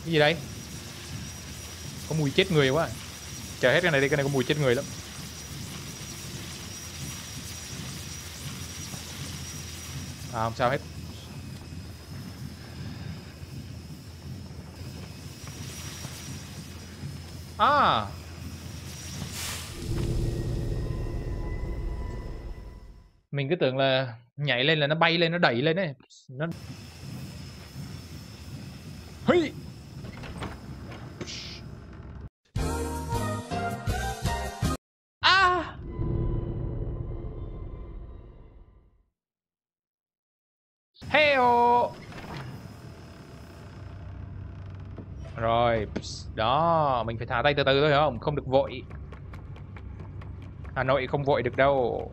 Cái gì đây? Có mùi chết người quá. Chờ hết cái này đi, cái này có mùi chết người lắm. À không sao hết. À, mình cứ tưởng là nhảy lên là nó bay lên, nó đẩy lên đấy. Nó... Hây! À! Heo! Rồi, đó, mình phải thả tay từ từ thôi hiểu không? Không được vội. Hà Nội không vội được đâu.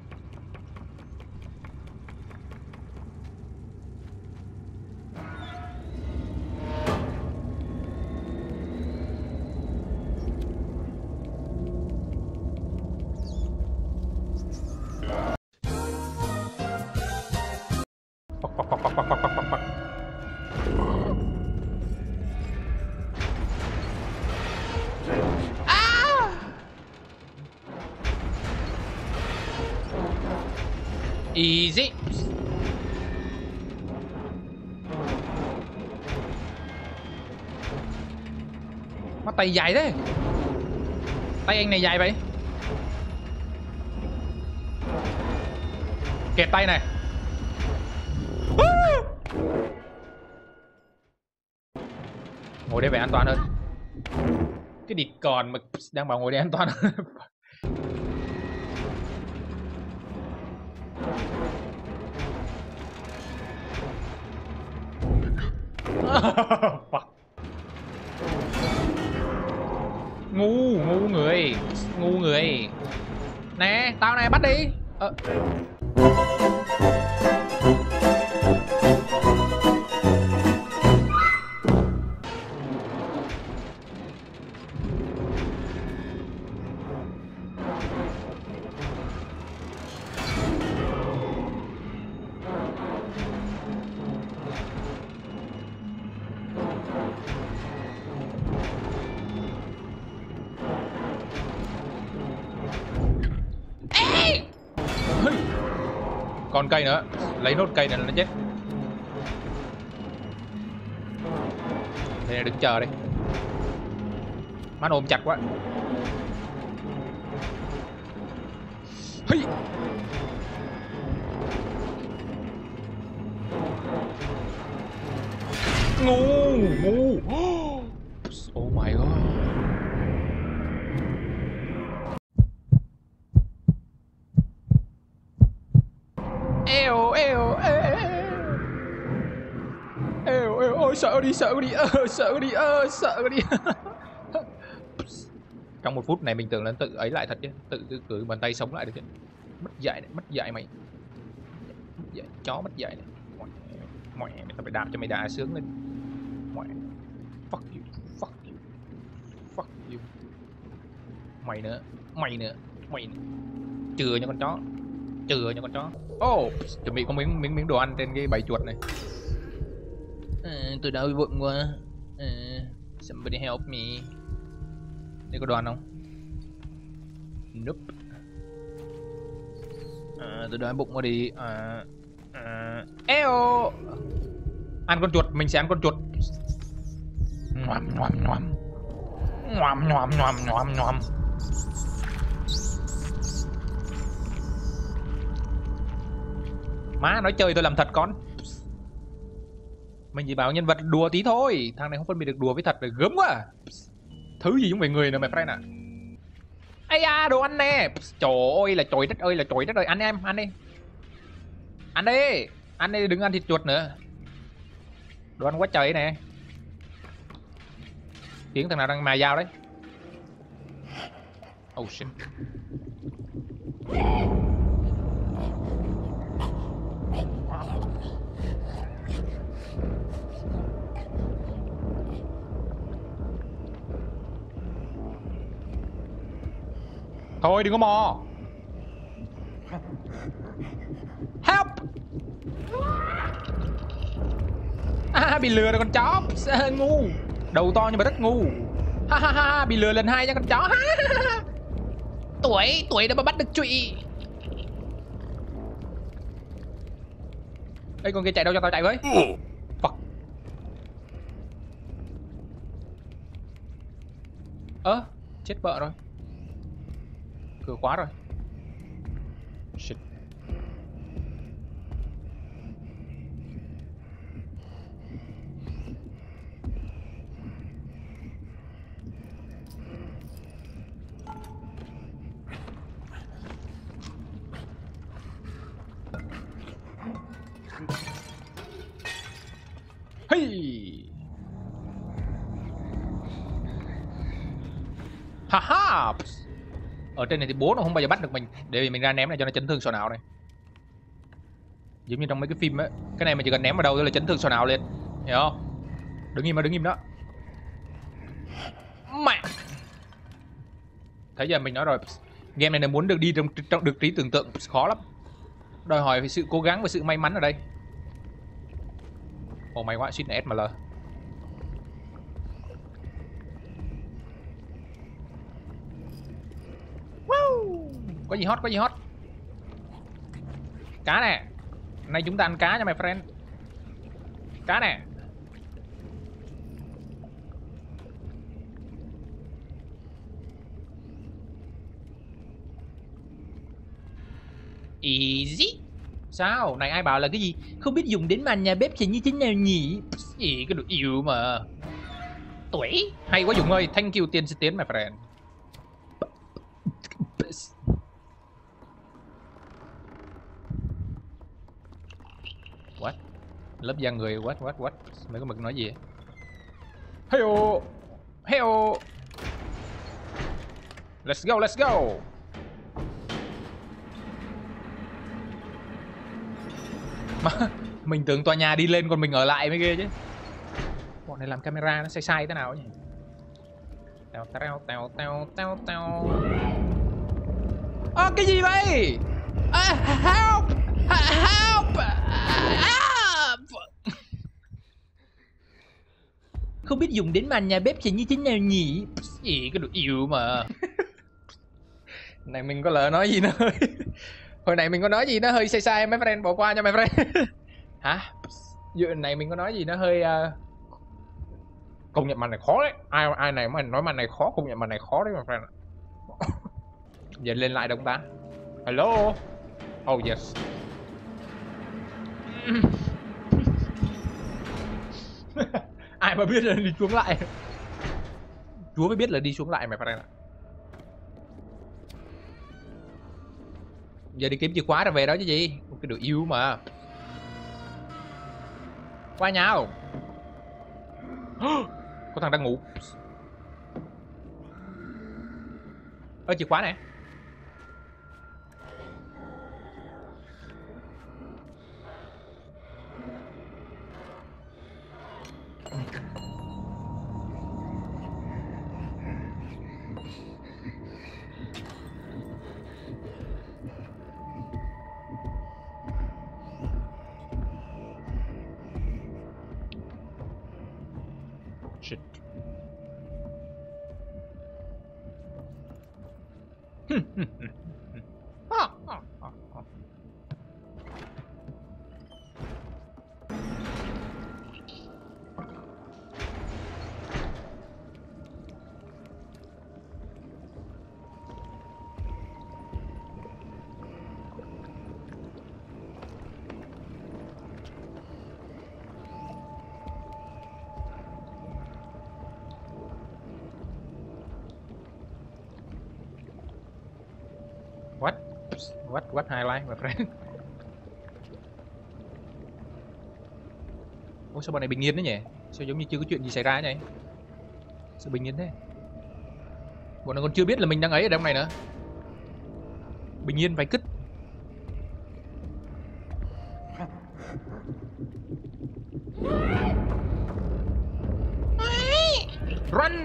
Easy. Mắt tay dài thế. Tay anh này dài vậy. Kẹp tay này. Ngồi đây phải an toàn hơn. Cái địch còn mà đang bảo ngồi đây an toàn hơn. Ngu người. Ngu người. Nè, tao này bắt đi. Còn cây nữa, lấy nốt cây này là nó chết. Đây này, đứng chờ đây. Má nó ôm chặt quá. Hey. Ngu. Oh my god. Ôi sợ đi. Sợ đi. Trong 1 phút này mình tưởng là tự ấy lại thật chứ, tự cử bàn tay sống lại được chứ. Mất dạy mày. Mất dạy, chó mất dạy này. Mẹ mày tao phải đạp cho mày đà sướng lên. Mẹ. Fuck you. Mày nữa. Chừa nha con chó. Oh, chuẩn bị có miếng đồ ăn trên cái bầy chuột này. Tôi đau bụng quá. Somebody help me. Đây có đồ ăn không? Nope. Tôi đói bụng quá đi. Eo. Ăn con chuột, mình sẽ ăn con chuột. Ngoàm. Má nói chơi tôi làm thật con. Mình chỉ bảo nhân vật đùa tí thôi. Thằng này không phân biệt được đùa với thật là gớm quá. Thứ gì cũng về người nữa mày friend à. Ây da, đồ ăn nè. Trời ơi là trời đất ơi. Ăn em, ăn đi. Ăn đi, đừng ăn thịt chuột nữa. Đồ ăn quá trời nè. Tiếng thằng nào đang mài dao đấy. Oh shit. Thôi đừng có mò. Help. Bị lừa rồi con chó. Ngu. Đầu to nhưng mà rất ngu. Ha ha ha, bị lừa lần 2 nha con chó. Ha, ha, ha. Tuổi đã mà bắt được trụy. Ê, con kia chạy đâu, cho tao chạy với. Fuck. Chết vợ rồi. Cửa khóa rồi. Shit. Hey. Haha. Ở trên này thì bố nó không bao giờ bắt được mình. Để vì mình ra ném này cho nó chấn thương sọ não này. Giống như trong mấy cái phim á. Cái này mà chỉ cần ném vào đâu thôi là chấn thương sọ não liền. Hiểu không? Đứng im đó. Mẹ. Thấy giờ mình nói rồi. Game này là muốn được đi trong được trí tưởng tượng khó lắm. Đòi hỏi về sự cố gắng và sự may mắn ở đây. Ồ may quá, suýt là SML. Có gì hot. Cá nè. Nay chúng ta ăn cá nha my friend. Cá nè. Easy. Sao? Này ai bảo là cái gì? Không biết dùng đến màn nhà bếp thì như thế nào nhỉ? Gì cái đồ yêu mà. Tuổi. Hay quá Dũng ơi. Thank you tiên sư tiến my friend. What? Lớp da người. What? Mấy con mực nói gì? Heyo. Let's go. Mà mình tưởng tòa nhà đi lên còn mình ở lại mới ghê chứ. Bọn này làm camera nó sai thế nào nhỉ? Tao. Cái gì vậy? Help! Không biết dùng đến màn nhà bếp thì như thế nào nhỉ? Gì cái đồ yêu mà. Này mình có lỡ nói gì nữa hơi. Hồi nãy mình có nói gì nó hơi sai mấy friend, bỏ qua cho mấy friend. Hả? Giờ này mình có nói gì nó hơi công nhận màn này khó đấy. Ai này mà nói màn này khó, công nhận màn này khó đấy my friend. Giờ lên lại được ta? Hello. Oh yes. Ai mà biết là đi xuống lại. Chúa mới biết là đi xuống lại mày friend ạ. Giờ đi kiếm chìa khóa rồi về đó chứ gì. Cái đồ yêu mà. Qua nhau. Có thằng đang ngủ. Chìa khóa nè. Shit. What highlight my friend? Ủa sao bọn này bình yên đấy nhỉ? Sao giống như chưa có chuyện gì xảy ra nhỉ? Sao bình yên thế? Bọn nó còn chưa biết là mình đang ấy ở trong này nữa. Bình yên vài cứt. Run.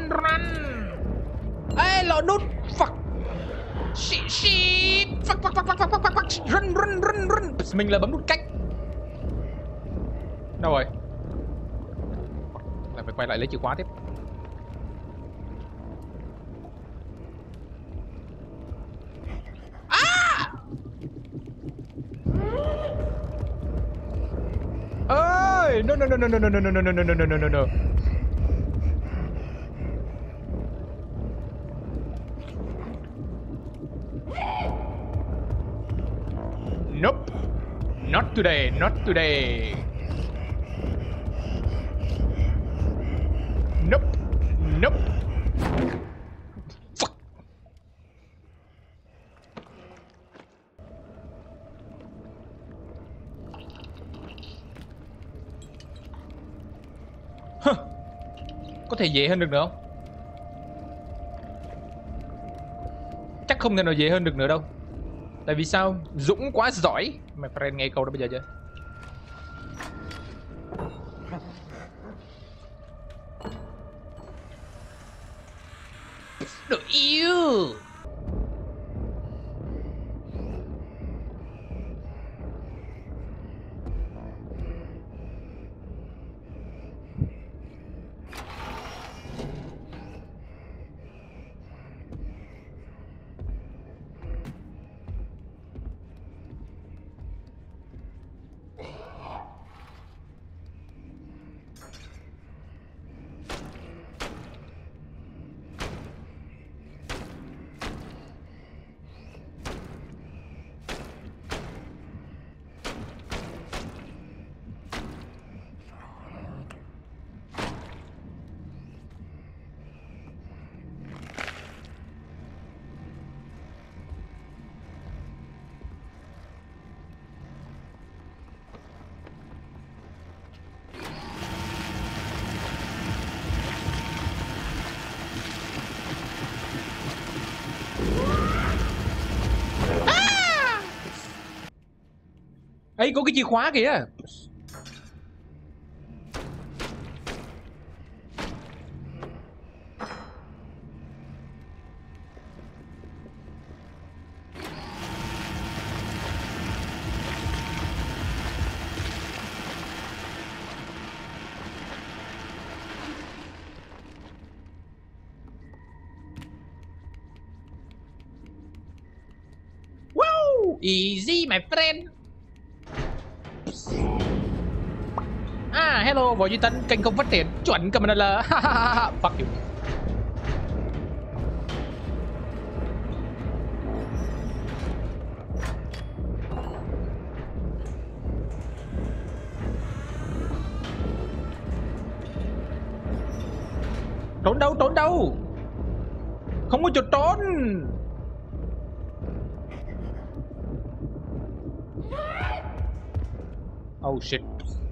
Ê lọ nút. Fuck. Shit. Fuck. Run. Mình là bấm nút cách. Đâu rồi? Là phải quay lại lấy chìa khóa tiếp. Ơi, no no no no no no no no no no no no no no. Nope. Not today, not today. Nope. Nope. Fuck. Huh. Có thể dễ hơn được nữa không? Chắc không thể nào dễ hơn được nữa đâu. Tại vì sao? Dũng quá giỏi. Mày friend nghe câu đó bây giờ chưa? Đồ yêu. Ấy, có cái chìa khóa kìa. Wow, easy my friend. À, hello, Võ Duy Tân, kênh không phát triển, chuẩn cầm là fuck you. Trốn đâu, trốn đâu? Không có chỗ trốn. Oh shit.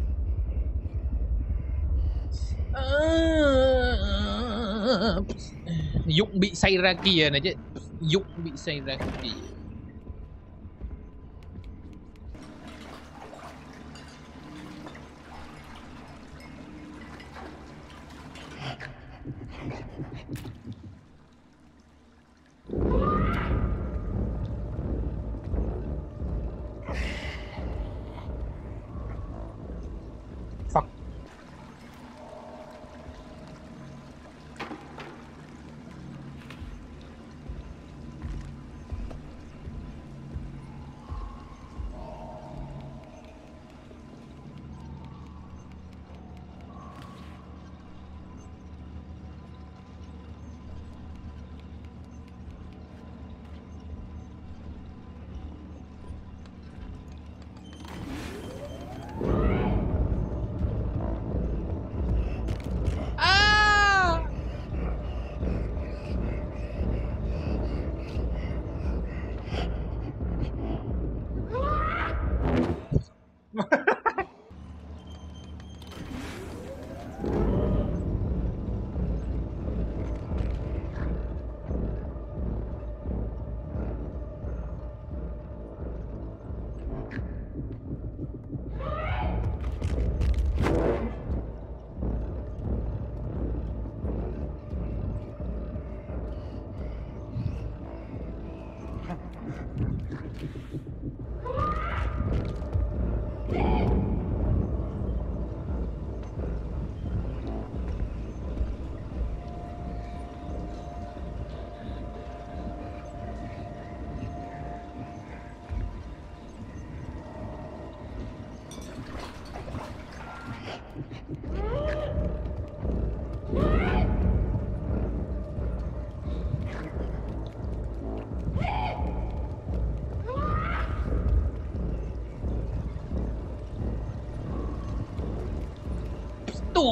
Dũng bị say ra kìa này chứ. Dũng bị say ra kìa. Fuck.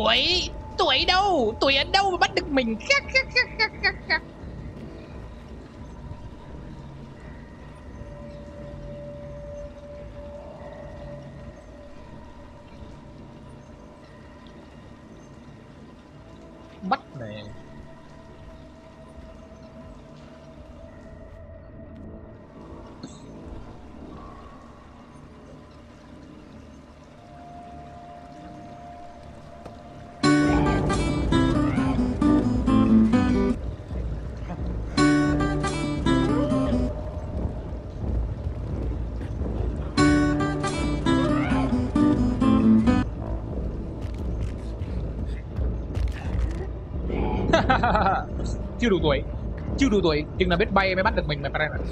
Tuổi đâu? Tuổi ở đâu mà bắt được mình? Bắt này. Chưa đủ tuổi. Chưa đủ tuổi. Chừng nào biết bay mới bắt được mình mày phải này.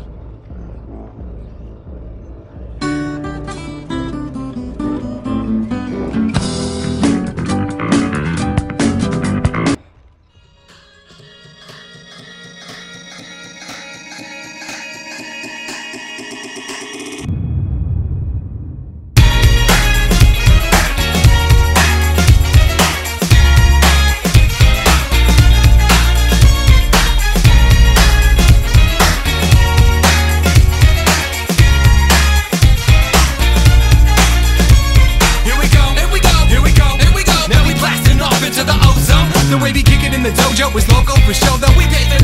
The way we kick it in the dojo is local for show, though we pay the